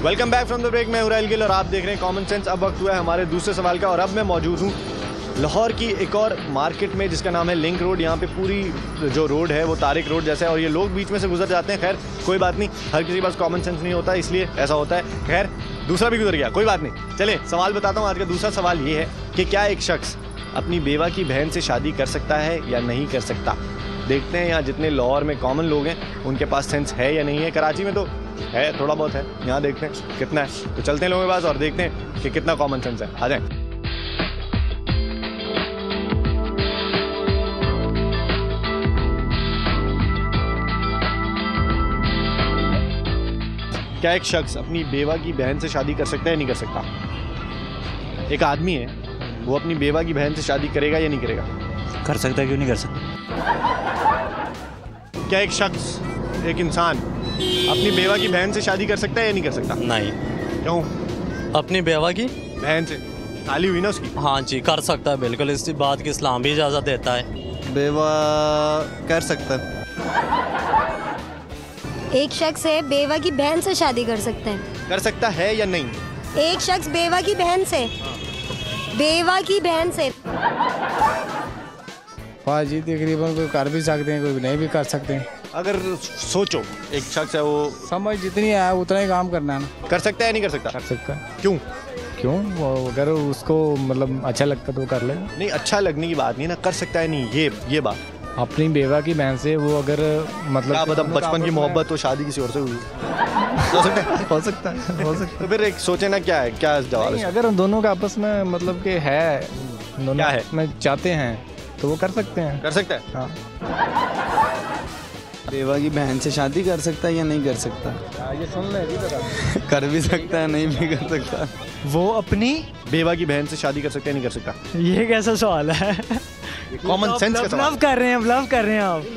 Welcome back from the break. मैं हुरैल गिल और आप देख रहे हैं कॉमन सेंस। अब वक्त हुआ है हमारे दूसरे सवाल का और अब मैं मौजूद हूँ लाहौर की एक और मार्केट में जिसका नाम है लिंक रोड। यहाँ पे पूरी जो रोड है वो तारिक रोड जैसा है और ये लोग बीच में से गुजर जाते हैं। खैर कोई बात नहीं, हर किसी के पास कॉमन सेंस नहीं होता इसलिए ऐसा होता है। खैर दूसरा भी गुजर गया, कोई बात नहीं। चलिए सवाल बताता हूँ। आज का दूसरा सवाल ये है कि क्या एक शख्स अपनी बेवा की बहन से शादी कर सकता है या नहीं कर सकता। देखते हैं यहाँ जितने लाहौर में कॉमन लोग हैं उनके पास सेंस है या नहीं है। कराची में तो है, थोड़ा बहुत है, यहाँ देखते हैं कितना है। तो चलते हैं लोगों के पास और देखते हैं कि कितना कॉमन सेंस है। आ जाएं। क्या एक शख्स अपनी बेवा की बहन से शादी कर सकता है या नहीं कर सकता। एक आदमी है, वो अपनी बेवा की बहन से शादी करेगा या नहीं करेगा। कर सकता है, क्यों नहीं कर सकता। क्या एक शख्स, एक इंसान अपनी बेवा की बहन से शादी कर सकता है या नहीं कर सकता। नहीं। क्यों। अपनी बेवा की बहन से शादी हुई ना उसकी। हाँ जी, कर सकता है बिल्कुल। इस बात की इस्लाम भी इजाज़त देता है। बेवा कर सकता है। एक शख्स है बेवा की बहन से शादी कर सकते हैं। कर सकता है या नहीं। एक शख्स बेवा की बहन से, बेवा की बहन से। हाँ जी, तकरीबन कोई कर भी सकते हैं, कोई नहीं भी कर सकते हैं। अगर सोचो एक शख्स है, वो समझ जितनी है उतना ही काम करना है ना। कर सकता है या नहीं कर सकता। कर सकता है। क्यों। क्यों, वो अगर उसको मतलब अच्छा लगता तो वो कर लेगा। नहीं, अच्छा लगने की बात नहीं ना, कर सकता है नहीं, ये बात। अपनी बेवा की बहन से वो अगर मतलब क्या पता बचपन की मोहब्बत तो शादी किसी और से हुई हो सकता है। हो सकता है, हो सकता है। तो फिर एक सोचे ना क्या है, क्या जवाब है। अगर उन दोनों का आपस में मतलब कि है, दोनों क्या है? में चाहते हैं तो वो कर सकते हैं। कर सकता है। हाँ। बेवा की बहन से शादी कर सकता है या नहीं कर सकता। ये सुन ले जी बता। कर भी सकता है, नहीं भी कर सकता। वो अपनी बेवा की बहन से शादी कर सकता है नहीं कर सकता। ये कैसा सवाल है। कॉमन सेंस का सवाल। ब्लफ कर रहे हैं, ब्लफ कर रहे हैं आप।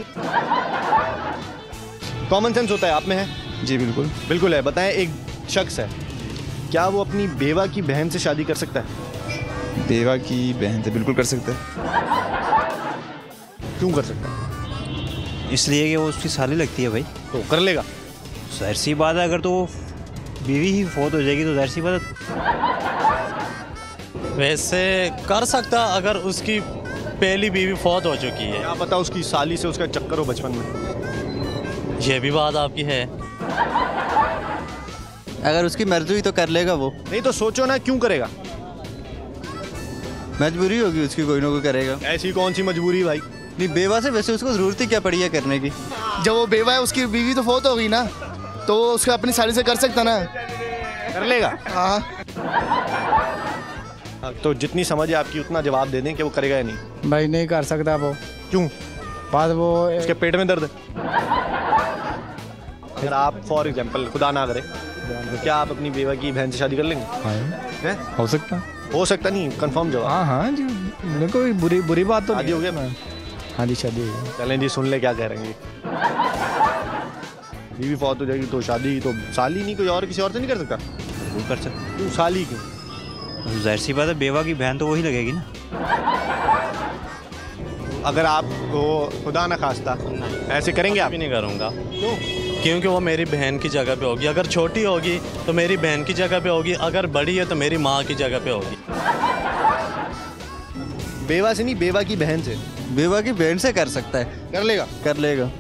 कॉमन सेंस होता है, आप में है। जी बिल्कुल। बिल्कुल है। बताएं एक शख्स है, क्या वो अपनी बेवा की बहन से शादी कर सकता है। बेवा की बहन से बिल्कुल कर सकता है। क्यों कर सकता है। इसलिए कि वो उसकी साली लगती है भाई, तो कर लेगा। जाहिर सी बात है। अगर तो वो बीवी ही फौत हो जाएगी तो जाहिर सी बात है। वैसे कर सकता अगर उसकी पहली बीवी फौत हो चुकी है। क्या पता उसकी साली से उसका चक्कर हो बचपन में। ये भी बात आपकी है। अगर उसकी मर्जी हुई तो कर लेगा वो। नहीं तो सोचो ना, क्यों करेगा। मजबूरी होगी उसकी, कोई ना कोई करेगा। ऐसी कौन सी मजबूरी भाई। नहीं, बेवा से वैसे उसको जरूरत ही क्या पड़ी है करने की। जब वो बेवा है, उसकी बीवी तो फौत हो गई ना, तो वो उसका अपनी साली से कर सकता ना। कर लेगा। हाँ। तो जितनी समझ है आपकी उतना जवाब दे दें कि वो करेगा या नहीं। भाई नहीं कर सकता वो। क्यों। बात वो उसके पेट में दर्द है। अगर आप फॉर एग्जांपल खुदा ना करे तो क्या आप अपनी बेवा की बहन से शादी कर लेंगे। हैं? हो सकता। हो सकता नहीं, कंफर्म जवाब। हाँ हाँ जी, नहीं कोई बुरी बात तो शादी हो गया। मैं हाँ जी, शादी हो गई। चलें जी, सुन ले क्या कह रहे हैं। बीवी फौत हो जाएगी तो शादी तो साली नहीं, कोई और किसी और से नहीं कर सकता। वो कर सकता। क्यों साली क्यों। जाहिर सी बात है, बेवा की बहन तो वही लगेगी ना। अगर आपको खुदा ना खास्ता ऐसे करेंगे आप। भी नहीं करूँगा। क्योंकि वो मेरी बहन की जगह पे होगी। अगर छोटी होगी तो मेरी बहन की जगह पे होगी, अगर बड़ी है तो मेरी माँ की जगह पे होगी। बेवा से नहीं, बेवा की बहन से। बेवा की बहन से कर सकता है। कर लेगा। कर लेगा।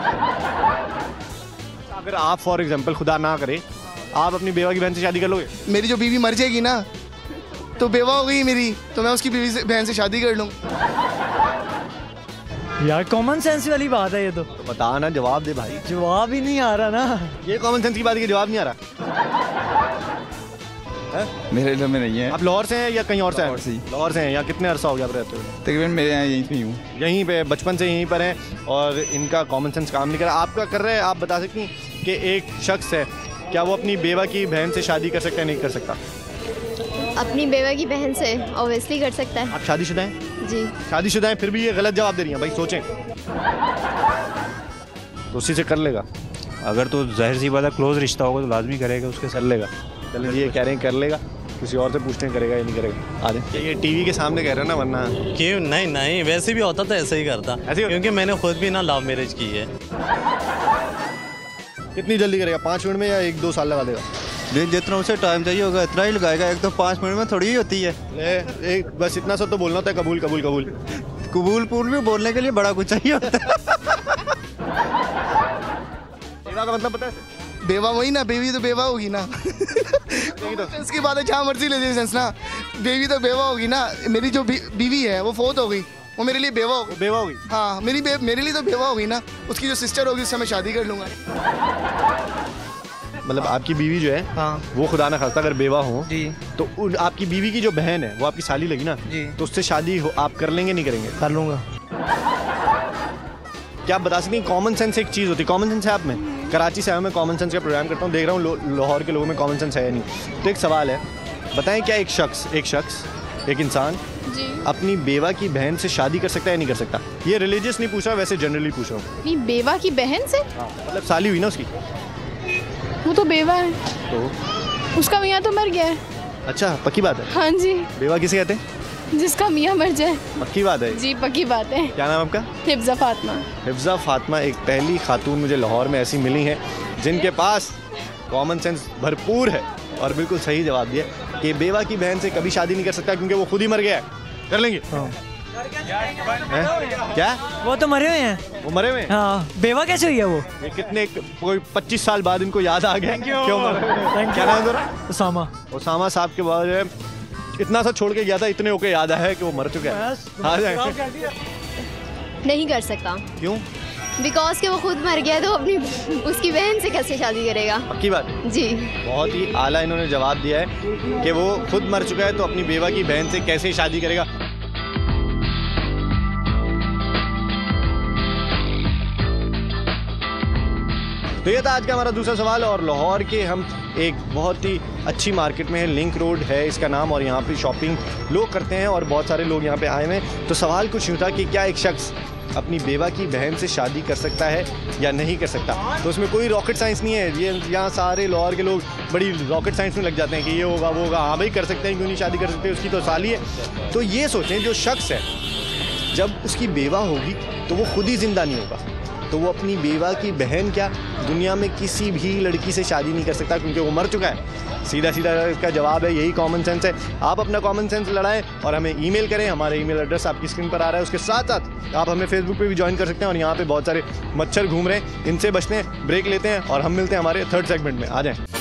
अगर आप फॉर एग्जांपल खुदा ना करे आप अपनी बेवा की बहन से शादी कर लोगे। मेरी जो बीवी मर जाएगी ना, तो बेवा हो गई मेरी, तो मैं उसकी बीवी से बहन से शादी कर लूँ। यार कॉमन सेंस वाली बात है ये तो बता ना, जवाब दे भाई। जवाब ही नहीं आ रहा ना। ये कॉमन सेंस की बात है कि जवाब नहीं आ रहा। मेरे इधर में नहीं है। आप लाहौर से हैं या कहीं और से हैं। लाहौर से ही। लाहौर से हैं। यहाँ कितने अरसा हो गया आप रहते हो। तकरीबन मेरे यहाँ यहीं पे हूँ। यहीं पे बचपन से यहीं पर हैं और इनका कॉमन सेंस काम नहीं कर रहा। आपका कर रहे हैं। आप बता सकती हैं कि एक शख्स है, क्या वो अपनी बेवा की बहन से शादी कर सकता है नहीं कर सकता। अपनी बेवा की बहन से ऑब्वियसली कर सकता है। आप शादीशुदा हैं। जी शादीशुदा हैं, फिर भी ये गलत जवाब दे रही हैं भाई। सोचें तो उसी से कर लेगा। अगर तो जाहिर सी बात है क्लोज रिश्ता होगा तो लाजमी करेगा, उसके कर लेगा। चलिए ये कह रहे हैं कर लेगा, किसी और से पूछते हैं करेगा या नहीं करेगा। आ जाए। ये टीवी के सामने कह रहे हैं ना, वरना क्यों नहीं। नहीं वैसे भी होता तो ऐसे ही करता। क्योंकि मैंने खुद भी ना लव मैरिज की है। कितनी जल्दी करेगा, 5 मिनट में या 1-2 साल लगा देगा? जितना उसे टाइम चाहिए होगा इतना ही लगाएगा, एक तो 5 मिनट में थोड़ी ही होती है। एक बस इतना सा तो बोलना होता है, कबूल कबूल कबूल। कबूल पूल भी बोलने के लिए बड़ा कुछ चाहिए होता है। बेवा का मतलब पता है? बेवा वही ना, बेवी तो बेवा होगी ना। इसकी बात है, जहाँ मर्जी ले सेंस ना, बेवी तो बेवा होगी ना। मेरी जो बीवी है वो फोत हो गई, वो मेरे लिए बेवा होगी। बेवा होगी? हाँ, मेरे लिए तो बेवा होगी ना। उसकी जो सिस्टर होगी उससे मैं शादी कर लूँगा। मतलब आपकी बीवी जो है, हाँ वो खुदा ना खास्ता अगर बेवा हो जी तो आपकी बीवी की जो बहन है वो आपकी साली लगी ना जी, तो उससे शादी आप कर लेंगे नहीं करेंगे? कर लूँगा। क्या आप बता सकते हैं कॉमन सेंस एक चीज़ होती है, कॉमन सेंस है आप में? कराची से आया मैं कॉमन सेंस का प्रोग्राम करता हूँ, देख रहा हूँ लाहौर के लोगों में कॉमन सेंस है या नहीं। तो एक सवाल है, बताएं क्या एक शख्स एक इंसान जी। अपनी बेवा की बहन से शादी कर सकता है या नहीं कर सकता? ये रिलीजियस नहीं पूछ रहा, वैसे जनरली पूछ रहा हूँ। अपनी बेवा की बहन से? मतलब साली हुई ना उसकी, वो तो बेवा है, तो उसका मियाँ तो मर गया है। अच्छा पक्की बात है? हाँ जी, बेवा किसे कहते हैं? जिसका मियाँ मर जाए। पक्की बात है? जी पक्की बात है। क्या नाम आपका? हिफ्जा फातिमा। हिफ्जा फातिमा एक पहली खातून मुझे लाहौर में ऐसी मिली हैं जिनके पास कॉमन सेंस भरपूर है और बिल्कुल सही जवाब दिया कि बेवा की बहन से कभी शादी नहीं कर सकता क्योंकि वो खुद ही मर गया है। कर लेंगे? हाँ। क्या? वो तो मरे हुए हैं। वो मरे हुए हैं? हाँ, बेवा कैसे हुई है वो? ये कितने कोई 25 साल बाद इनको याद आ गया क्यों मरे? क्या नाम है तेरा? उसामा। उसामा साहब के बाद इतना सा छोड़ के गया था, इतने होके याद आया है कि वो मर चुका है। आ जाए। नहीं कर सकता। क्यों? बिकॉज कि वो खुद मर गया तो अपनी उसकी बहन से कैसे शादी करेगा? पक्की बात? जी। बहुत ही आला इन्होंने जवाब दिया है कि वो खुद मर चुका है तो अपनी बेवा की बहन से कैसे शादी करेगा। तो ये था आज का हमारा दूसरा सवाल। और लाहौर के हम एक बहुत ही अच्छी मार्केट में है, लिंक रोड है इसका नाम, और यहाँ पे शॉपिंग लोग करते हैं और बहुत सारे लोग यहाँ पे आए हुए हैं। तो सवाल कुछ यूँ था कि क्या एक शख्स अपनी बेवा की बहन से शादी कर सकता है या नहीं कर सकता? तो उसमें कोई रॉकेट साइंस नहीं है। ये यहाँ सारे लाहौर के लोग बड़ी रॉकेट साइंस में लग जाते हैं कि ये होगा वो होगा। हाँ भाई कर सकते हैं, क्यों नहीं शादी कर सकते, उसकी तो साली है। तो ये सोचें जो शख्स है जब उसकी बेवा होगी तो वो खुद ही जिंदा नहीं होगा, तो वो अपनी बेवा की बहन क्या दुनिया में किसी भी लड़की से शादी नहीं कर सकता क्योंकि वो मर चुका है। सीधा सीधा इसका जवाब है, यही कॉमन सेंस है। आप अपना कॉमन सेंस लड़ाएं और हमें ईमेल करें। हमारा ईमेल एड्रेस आपकी स्क्रीन पर आ रहा है। उसके साथ साथ आप हमें फेसबुक पे भी ज्वाइन कर सकते हैं। और यहाँ पे बहुत सारे मच्छर घूम रहे हैं, इनसे बचते हैं। ब्रेक लेते हैं और हम मिलते हैं हमारे थर्ड सेगमेंट में। आ जाएं।